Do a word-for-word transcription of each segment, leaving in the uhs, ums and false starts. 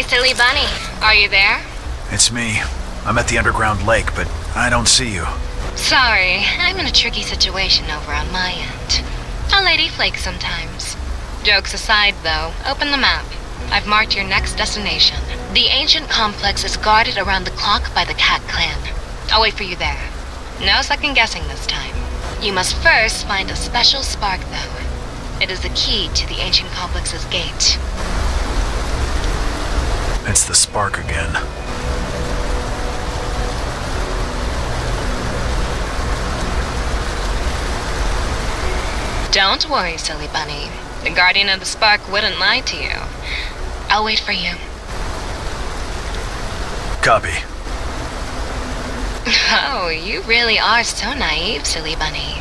Silly Bunny. Are you there? It's me. I'm at the underground lake, but I don't see you. Sorry, I'm in a tricky situation over on my end. A lady flakes sometimes. Jokes aside, though, open the map. I've marked your next destination. The ancient complex is guarded around the clock by the Cat Clan. I'll wait for you there. No second guessing this time. You must first find a special spark, though. It is the key to the ancient complex's gate. It's the spark again. Don't worry, Silly Bunny. The Guardian of the Spark wouldn't lie to you. I'll wait for you. Copy. Oh, you really are so naive, Silly Bunny.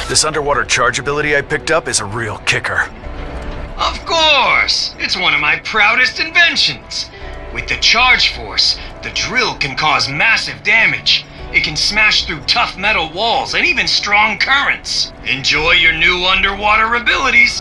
This underwater charge ability I picked up is a real kicker. Of course! It's one of my proudest inventions. With the charge force, the drill can cause massive damage. It can smash through tough metal walls and even strong currents. Enjoy your new underwater abilities!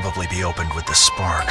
probably be opened with the spark.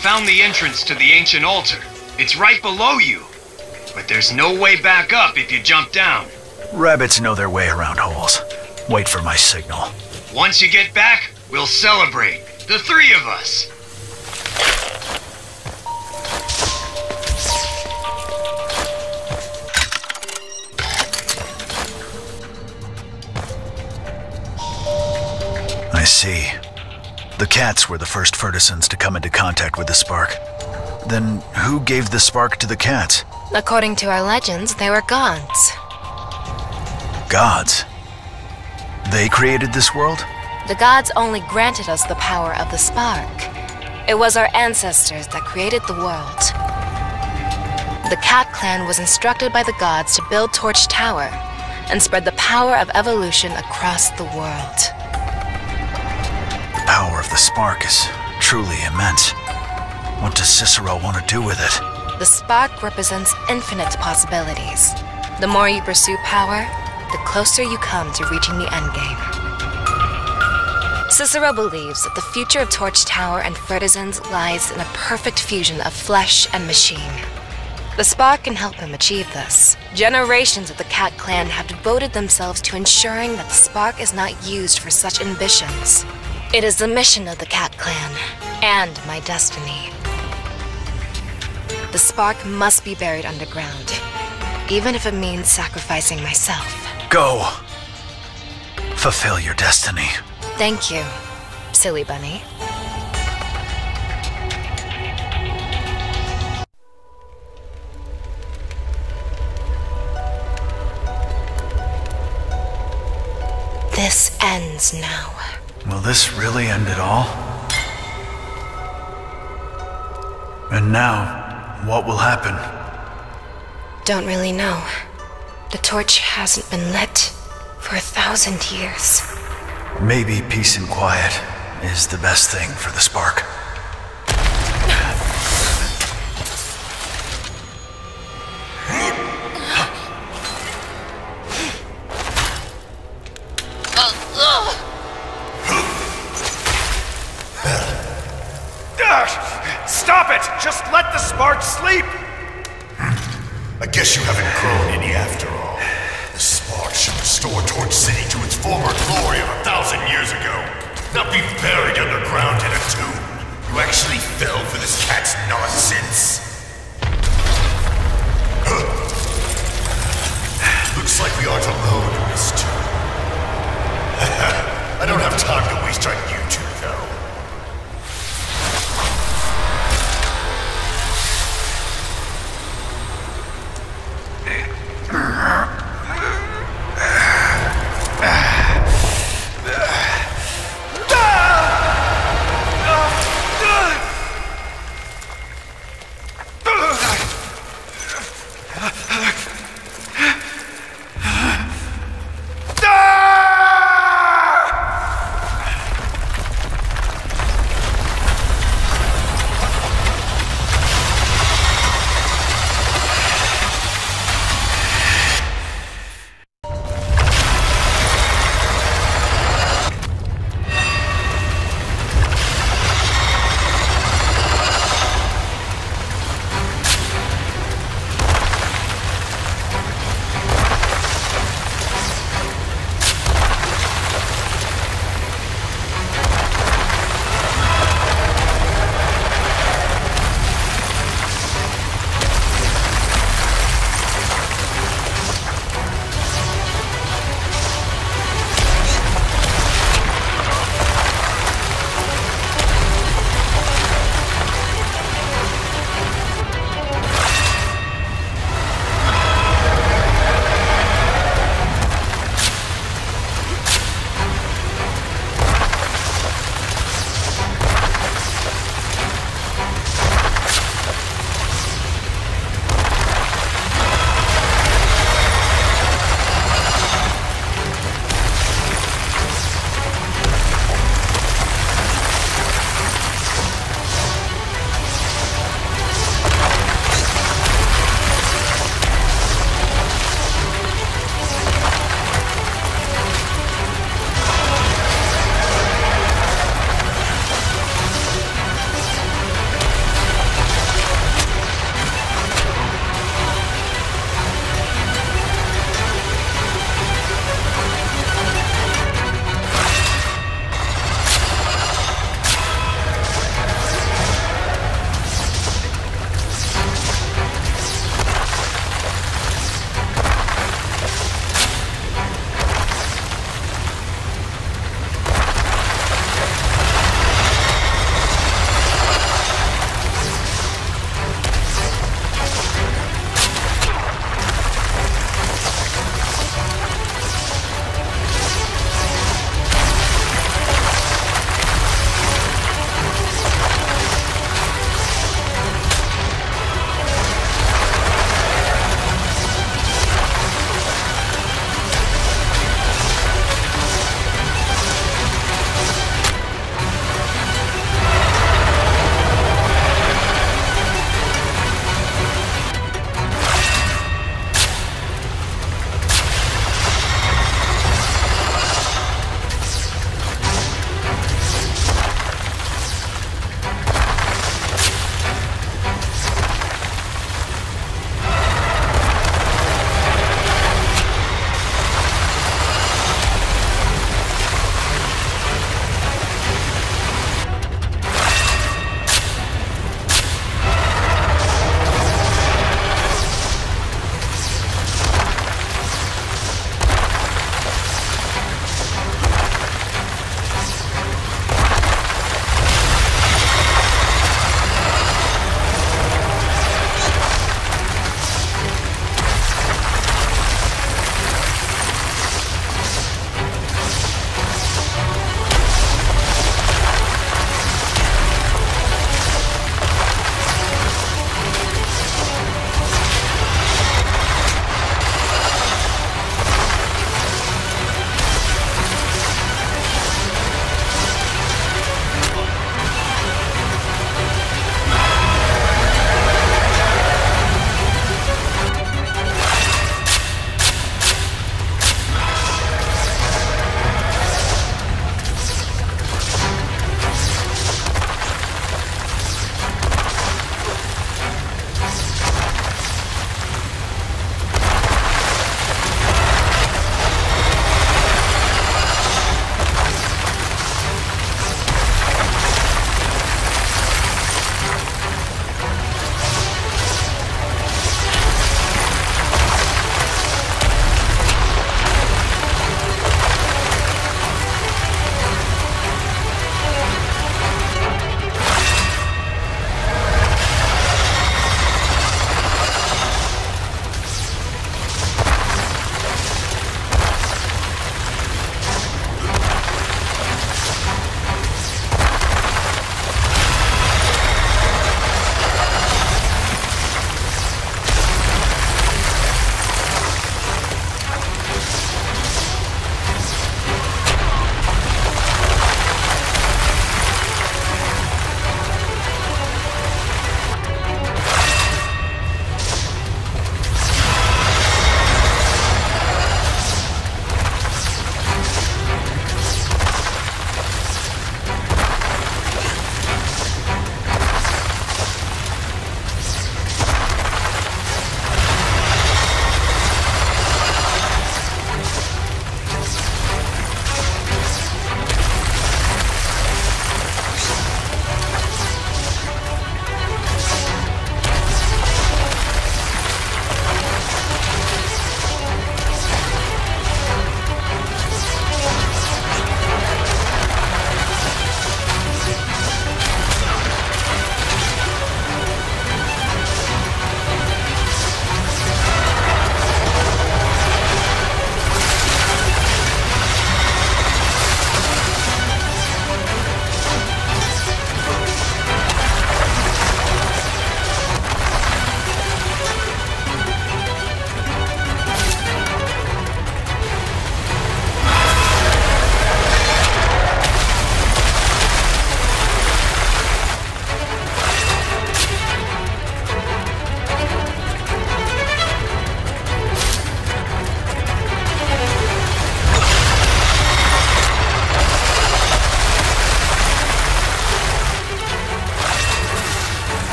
found the entrance to the ancient altar. It's right below you. But there's no way back up if you jump down. Rabbits know their way around holes. Wait for my signal. Once you get back, we'll celebrate. The three of us. I see. The cats were the first Furtisans to come into contact with the spark. Then who gave the spark to the cats? According to our legends, they were gods. Gods? They created this world? The gods only granted us the power of the spark. It was our ancestors that created the world. The Cat Clan was instructed by the gods to build Torch Tower and spread the power of evolution across the world. The power of the spark is truly immense. What does Cicero want to do with it? The spark represents infinite possibilities. The more you pursue power, the closer you come to reaching the endgame. Cicero believes that the future of Torch Tower and Furtisans lies in a perfect fusion of flesh and machine. The spark can help him achieve this. Generations of the Cat Clan have devoted themselves to ensuring that the spark is not used for such ambitions. It is the mission of the Cat Clan, and my destiny. The spark must be buried underground, even if it means sacrificing myself. Go! Fulfill your destiny. Thank you, silly bunny. This ends now. Will this really end it all? And now, what will happen? Don't really know. The torch hasn't been lit for a thousand years. Maybe peace and quiet is the best thing for the spark. Stop it! Just let the spark sleep! I guess you haven't grown any after all. The spark should restore Torch City to its former glory of a thousand years ago, not be buried underground in a tomb. You actually fell for this cat's nonsense. Looks like we aren't alone in this tomb. I don't have time to waste on you two, though.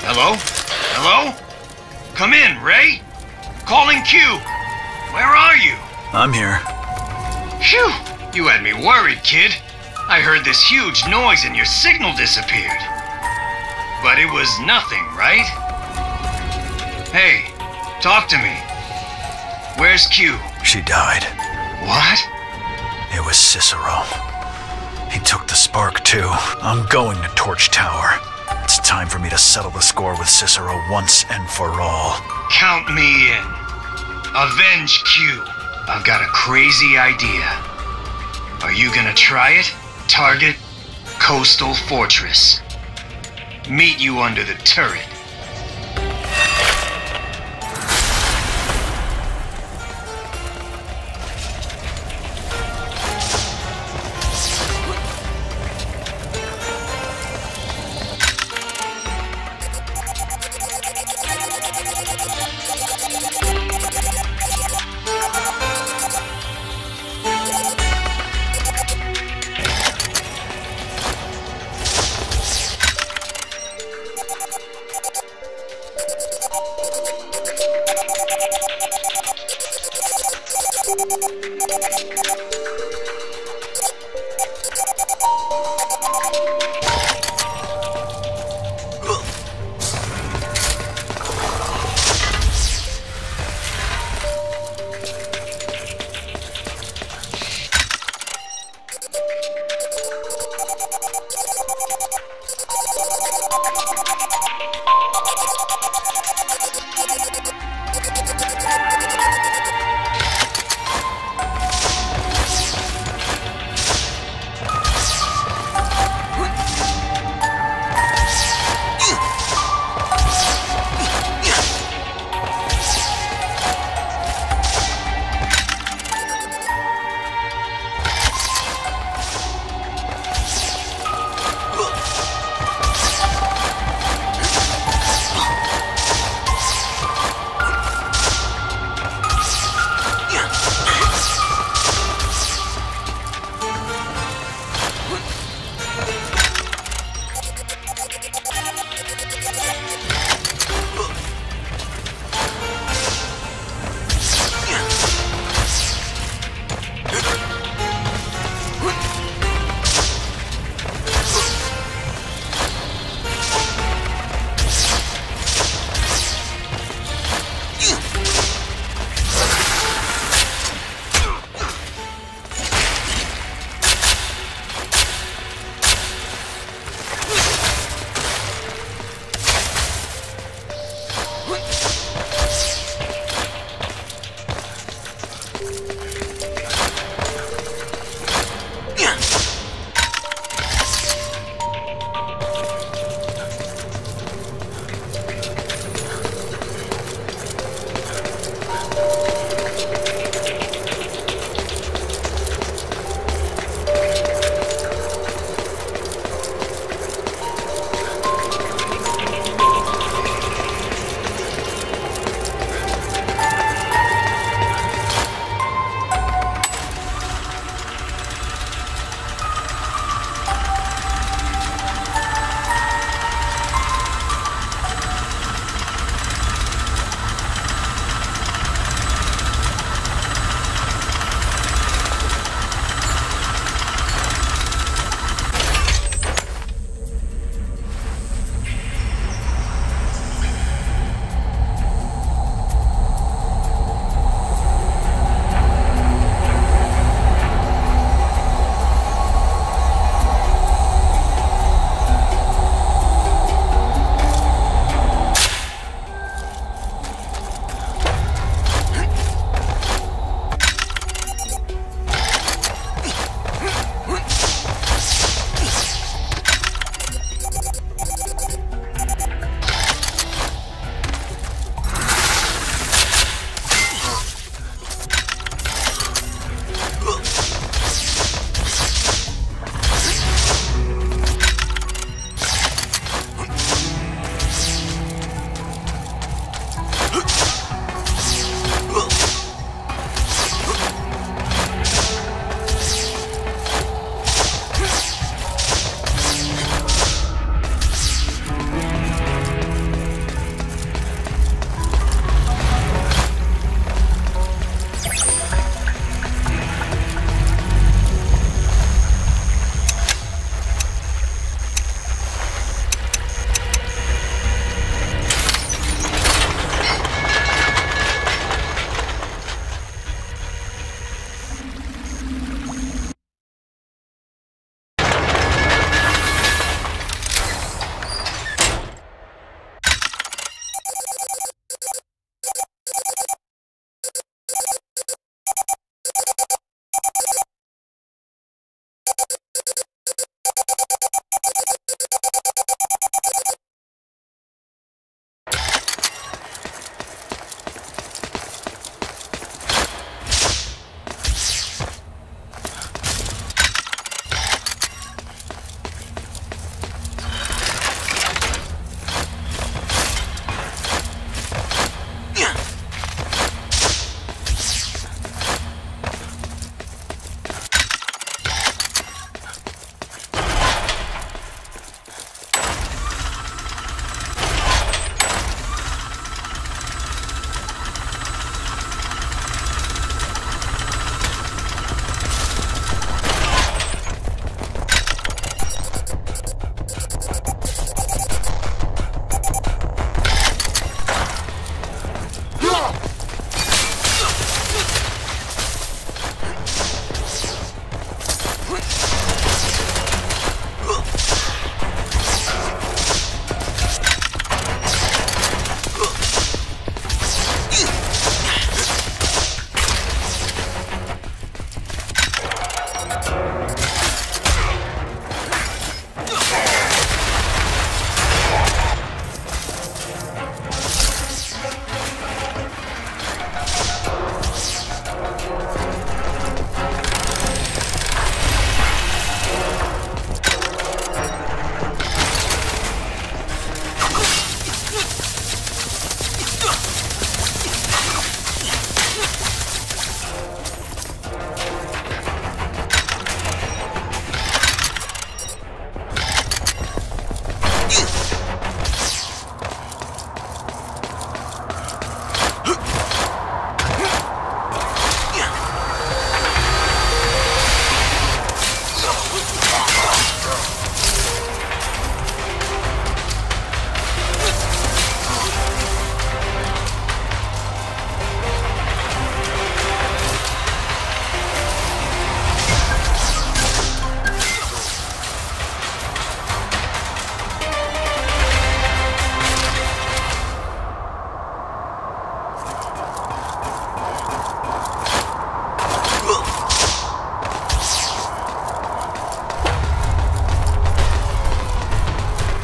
Hello? Hello? Come in, Ray. Calling Q. Where are you? I'm here. Phew! You had me worried, kid. I heard this huge noise and your signal disappeared. But it was nothing, right? Hey, talk to me. Where's Q? She died. What? It was Cicero. He took the spark, too. I'm going to Torch Tower. It's time for me to settle the score with Cicero once and for all. Count me in. Avenge Q. I've got a crazy idea. Are you gonna try it? Target Coastal Fortress. Meet you under the turret.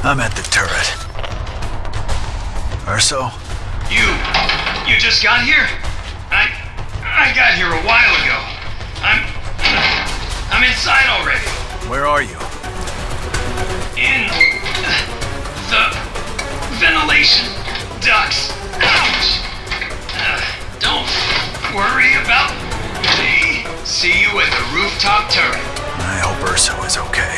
I'm at the turret. Urso? You... you just got here? I... I got here a while ago. I'm... I'm inside already. Where are you? In... the... ventilation ducts. Ouch! Uh, don't worry about me. See you at the rooftop turret. I hope Urso is okay.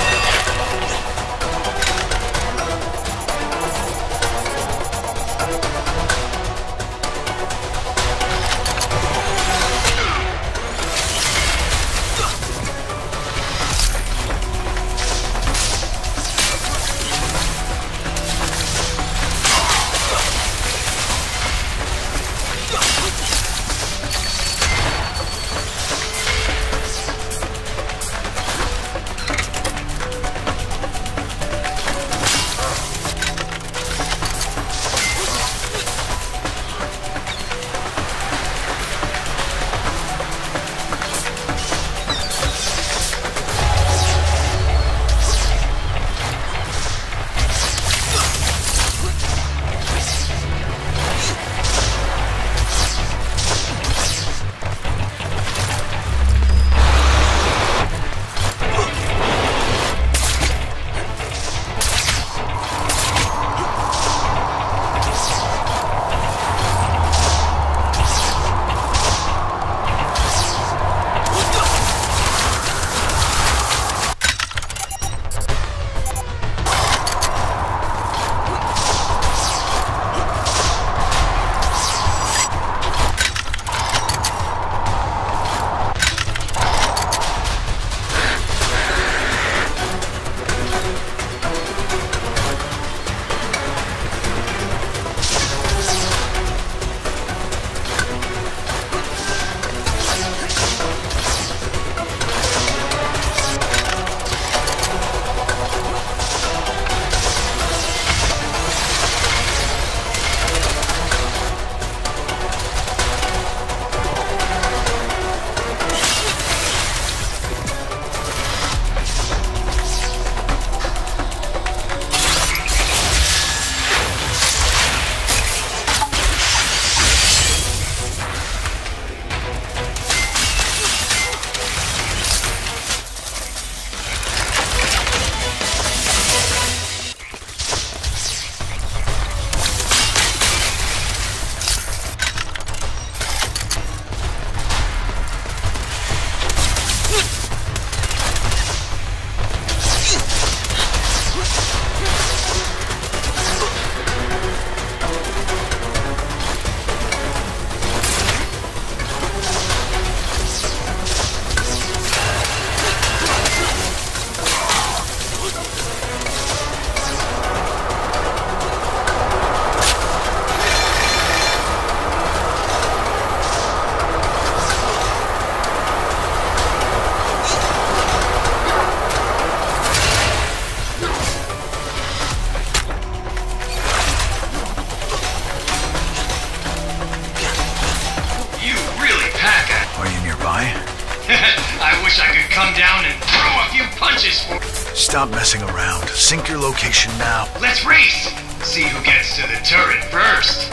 Stop messing around. Sync your location now. Let's race! See who gets to the turret first.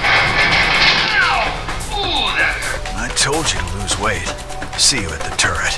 Ow! Ooh, that hurt. I told you to lose weight. See you at the turret.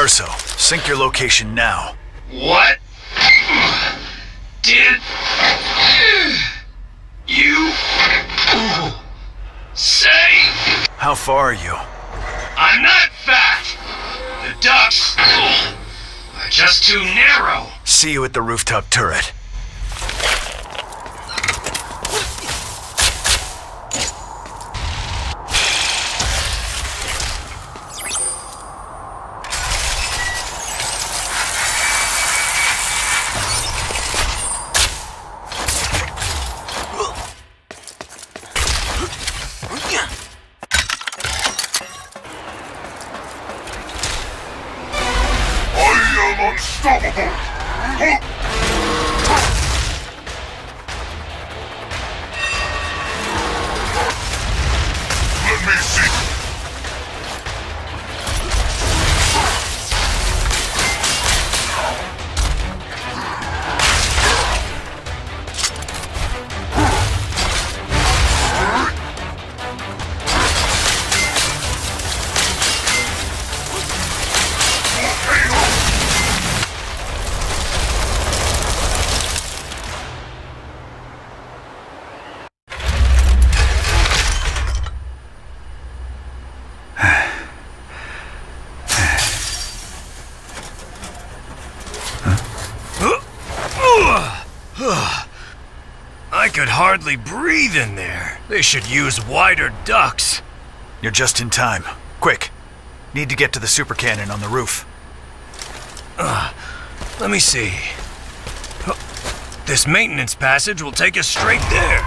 Urso, sync your location now. What did you say? How far are you? I'm not fat. The ducts are just too narrow. See you at the rooftop turret. Unstoppable! Let me see. I could hardly breathe in there. They should use wider ducts. You're just in time. Quick. Need to get to the super cannon on the roof. Uh, let me see. This maintenance passage will take us straight there.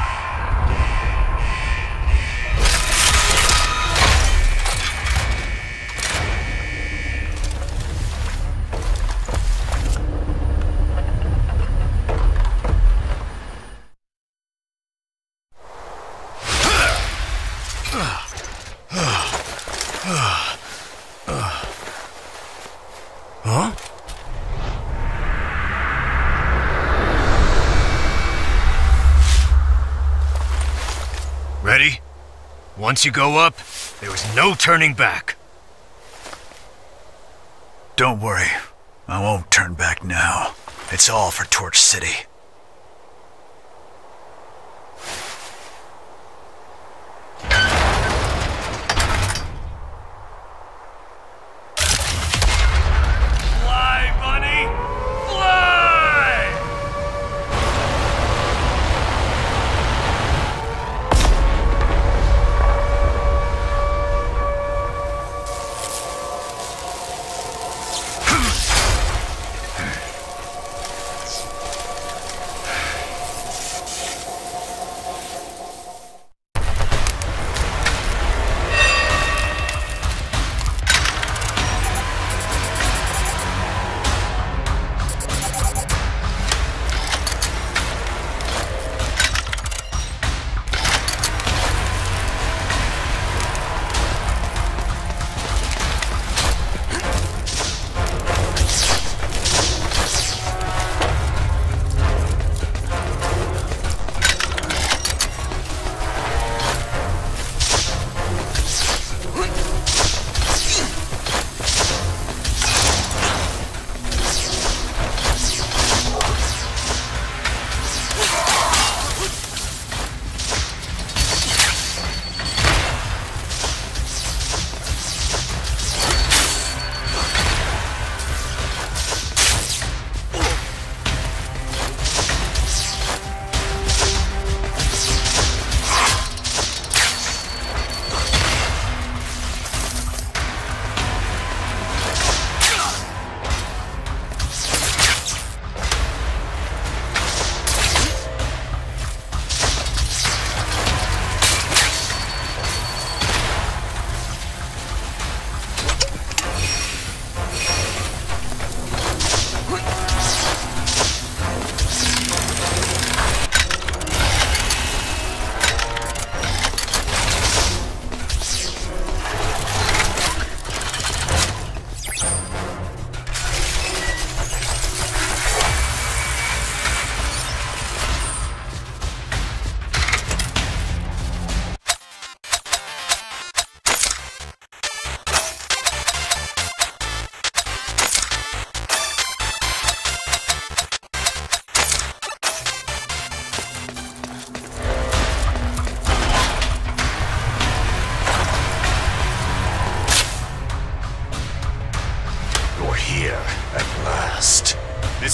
Huh? Ready? Once you go up, there is no turning back. Don't worry. I won't turn back now. It's all for Torch City. Fly, bunny! Fly!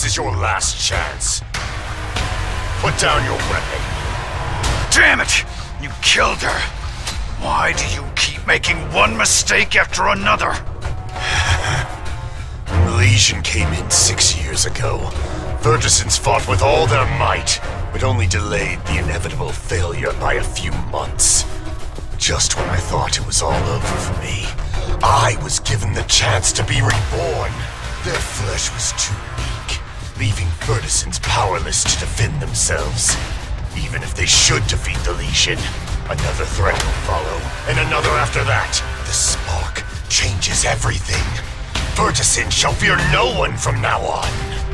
is your last chance. Put down your weapon. Damn it! You killed her! Why do you keep making one mistake after another? The Legion came in six years ago. Vertisents fought with all their might, but only delayed the inevitable failure by a few months. Just when I thought it was all over for me, I was given the chance to be reborn. Their flesh was too weak, leaving Vertisents powerless to defend themselves. Even if they should defeat the Legion, another threat will follow, and another after that. The spark changes everything. Vertisents shall fear no one from now on.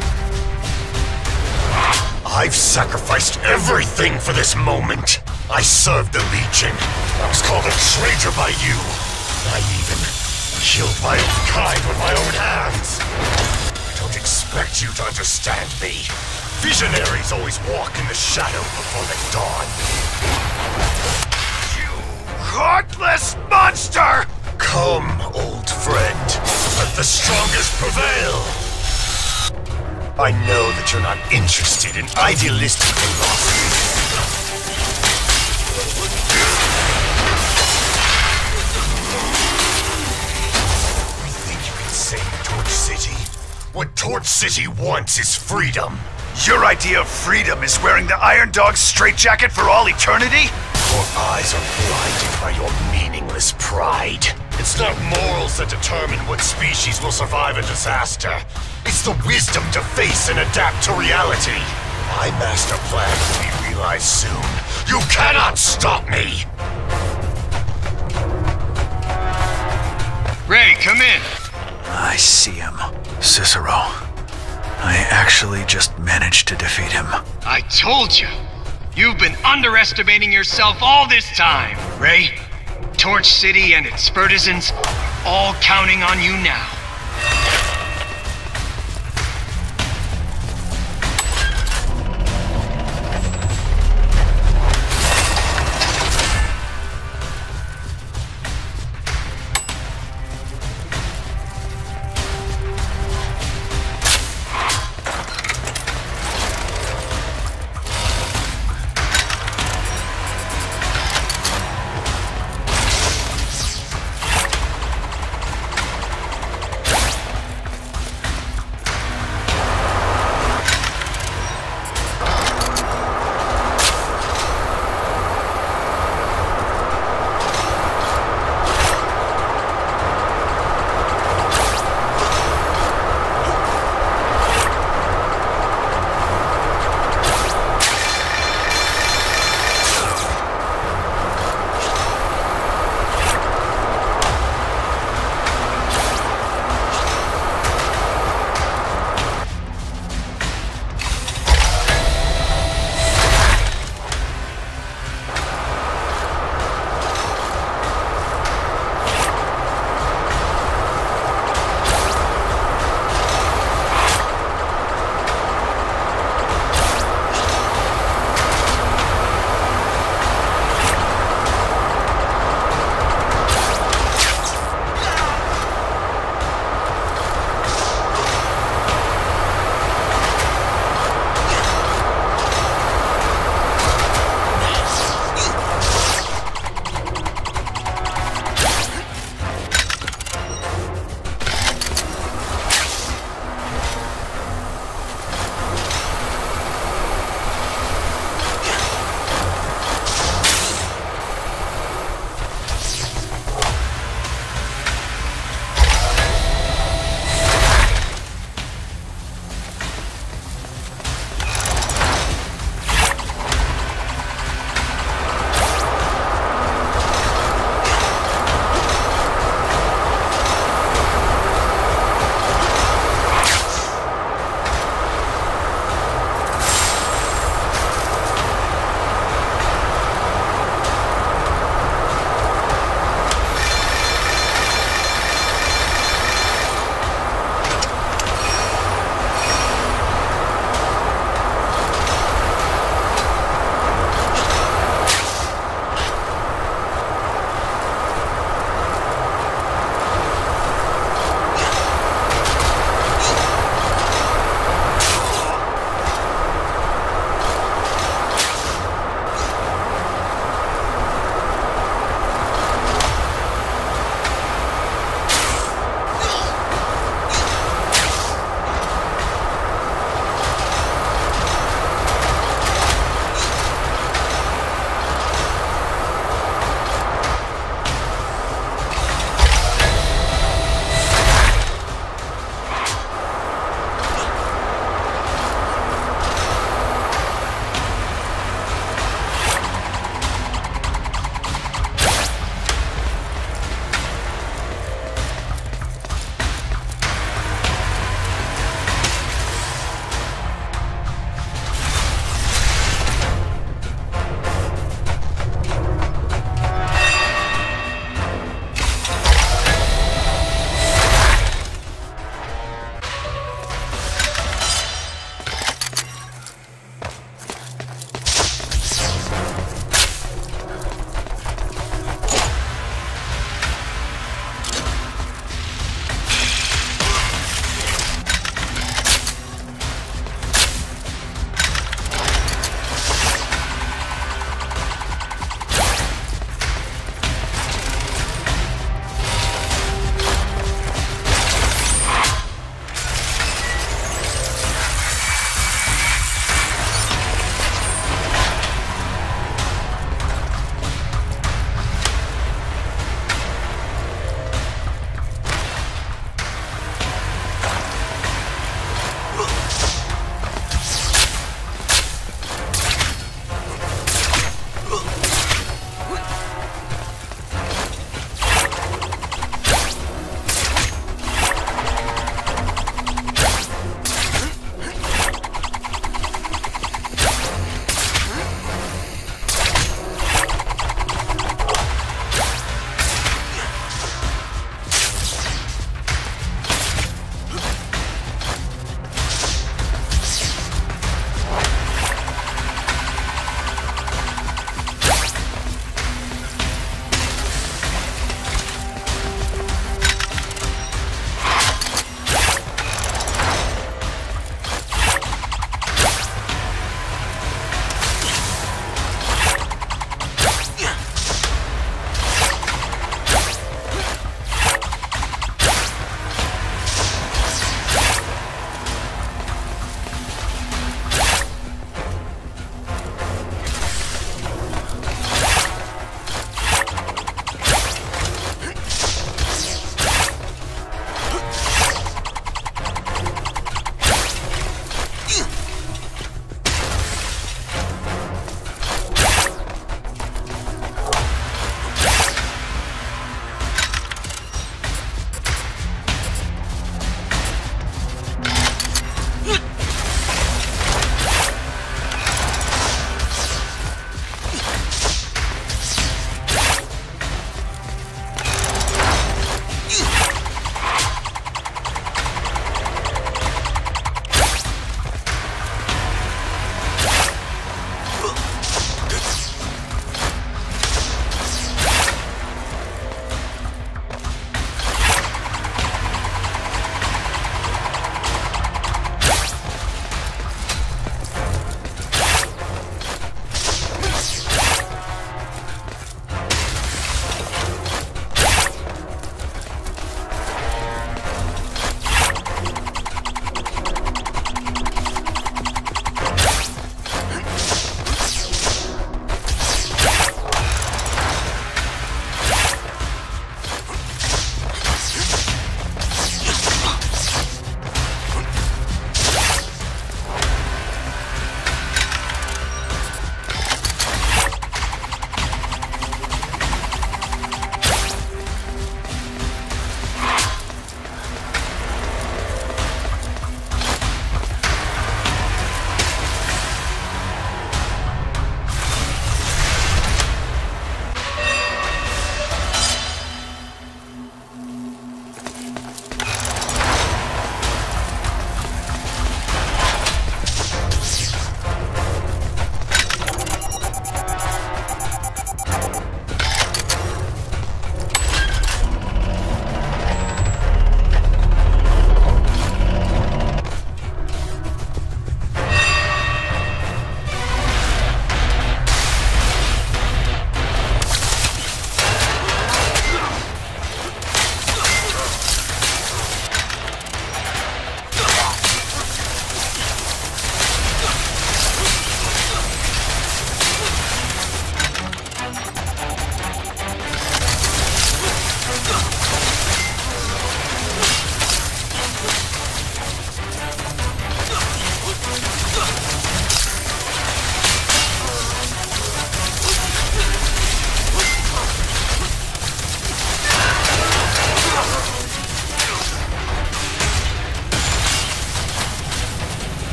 I've sacrificed everything for this moment. I served the Legion. I was called a traitor by you. I even killed my own kind with my own hands. I don't expect you to understand me. Visionaries always walk in the shadow before the dawn. You heartless monster! Come, old friend. Let the strongest prevail. I know that you're not interested in idealistic philosophy. You think you can save Torch City? What Torch City wants is freedom. Your idea of freedom is wearing the Iron Dog's straitjacket for all eternity? Your eyes are blinded by your meaningless pride. It's not morals that determine what species will survive a disaster. It's the wisdom to face and adapt to reality. My master plan will be realized soon. You cannot stop me! Ray, come in. I see him. Cicero. I actually just managed to defeat him. I told you. You've been underestimating yourself all this time, Ray. Torch City and its Vertisents are all counting on you now.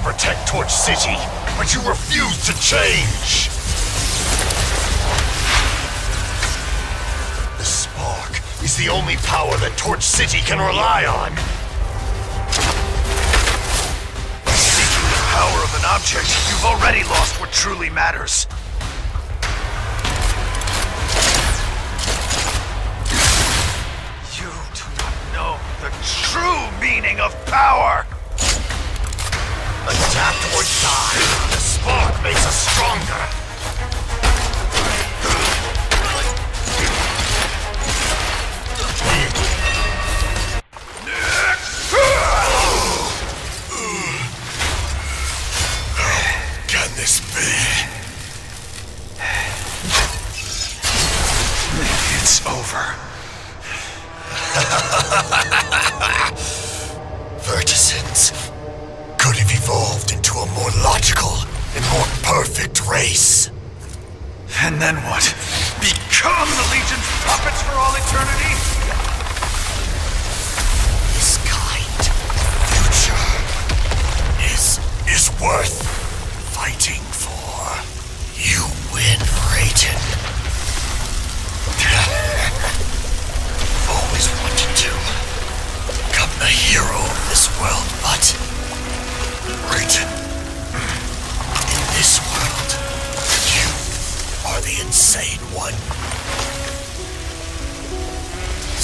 protect Torch City, but you refuse to change! The spark is the only power that Torch City can rely on! Seeking the power of an object, you've already lost what truly matters. You do not know the true meaning of power! Adapt or die. The spark makes us stronger. Can this be? It's over. Vertisens could have evolved into a more logical and more perfect race. And then what? Become the Legion's puppets for all eternity? This kind of future is is worth fighting for. You win, Raiden. Always wanted to become the hero of this world, but Raiden, in this world, you are the insane one.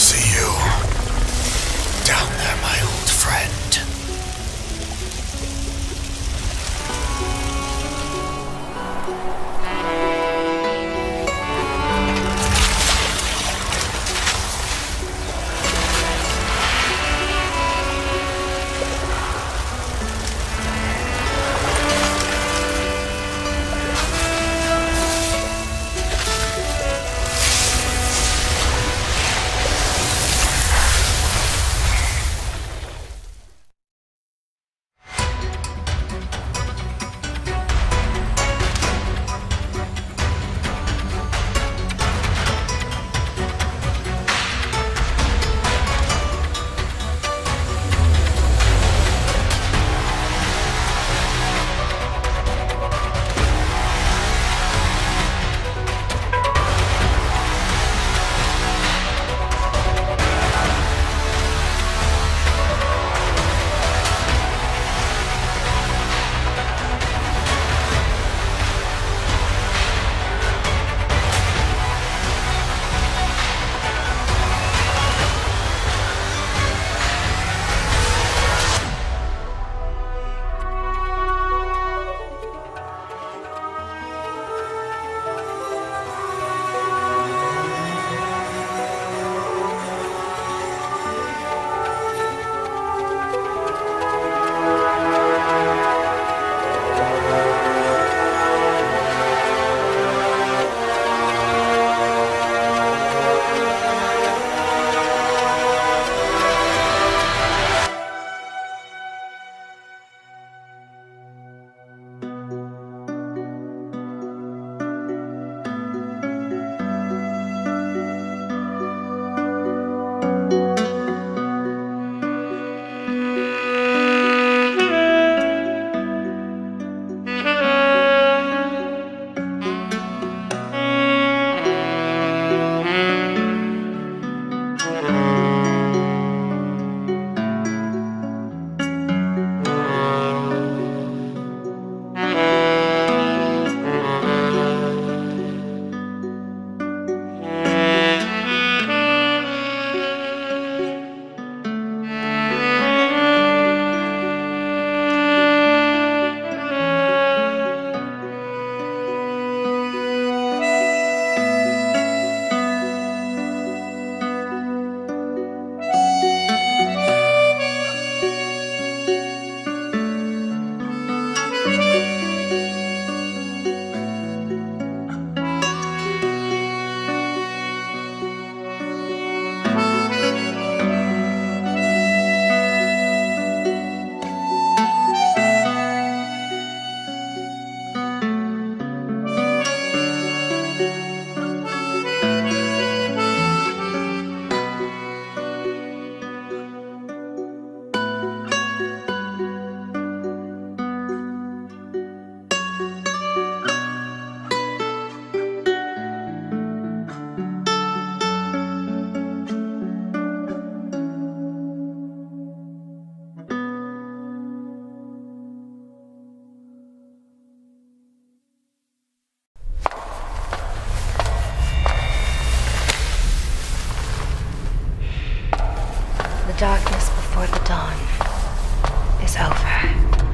darkness before the dawn is over.